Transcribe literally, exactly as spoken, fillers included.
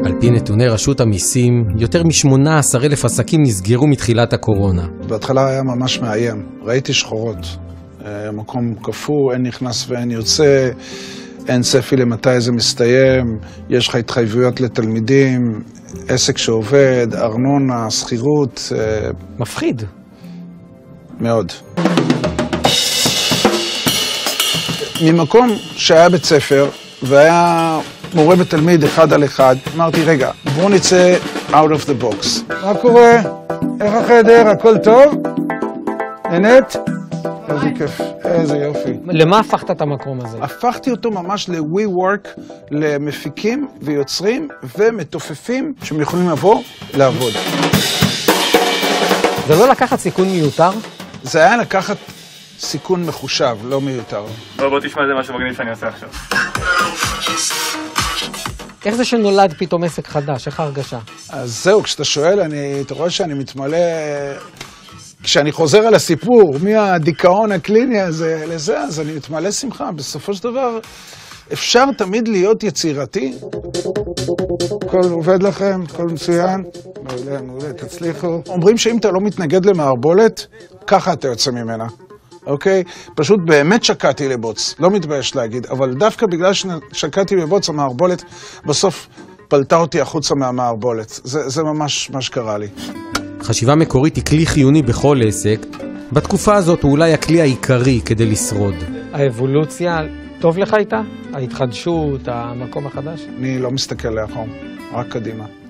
על פי נתוני רשות המיסים, יותר מ-שמונה עשר אלף עסקים נסגרו מתחילת הקורונה. בהתחלה היה ממש מאיים, ראיתי שחורות. מקום קפוא, אין נכנס ואין יוצא, אין צפי למתי זה מסתיים, יש לך התחייבויות לתלמידים, עסק שעובד, ארנונה, שכירות. מפחיד. מאוד. ממקום שהיה בית ספר והיה מורה ותלמיד אחד על אחד, אמרתי, רגע, בואו נצא out of the box. מה קורה? איך החדר? הכל טוב? נהנית? איזה כיף, איזה יופי. למה הפכת את המקום הזה? הפכתי אותו ממש ל-WeWork, למפיקים ויוצרים ומתופפים שהם יכולים לבוא לעבוד. זה לא לקחת סיכון מיותר? זה היה לקחת סיכון מחושב, לא מיותר. בוא, בוא תשמע, זה משהו מגניב שאני עושה עכשיו. איך זה שנולד פתאום עסק חדש? איך ההרגשה? אז זהו, כשאתה שואל, אני, אתה רואה שאני מתמלא... כשאני חוזר על הסיפור, מהדיכאון הקליני הזה לזה, אז אני מתמלא שמחה. בסופו של דבר, אפשר תמיד להיות יצירתי. הכל עובד לכם, הכל מצוין. מעולה, מעולה, תצליחו. אומרים שאם אתה לא מתנגד למערבולת, ככה אתה יוצא ממנה. אוקיי? פשוט באמת שקעתי לבוץ, לא מתבייש להגיד, אבל דווקא בגלל ששקעתי לבוץ, המערבולת בסוף פלטה אותי החוצה מהמערבולת. זה, זה ממש מה שקרה לי. חשיבה מקורית היא כלי חיוני בכל עסק. בתקופה הזאת הוא אולי הכלי העיקרי כדי לשרוד. האבולוציה, טוב לך איתה? ההתחדשות, המקום החדש? אני לא מסתכל לאחור, רק קדימה.